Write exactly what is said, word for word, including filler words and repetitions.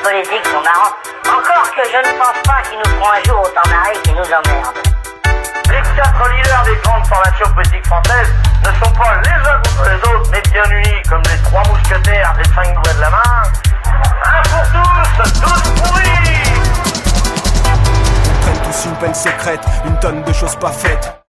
politiques sont marrants. Encore que je ne pense pas qu'ils nous feront un jour autant marrer qu'ils nous emmerdent. Les quatre leaders des grandes formations politiques françaises ne sont pas les uns contre les autres, mais bien unis comme les trois mousquetaires des cinq doigts de la main. Un pour tous, tous pourris. Ils prennent tous une peine secrète, une tonne de choses pas faites.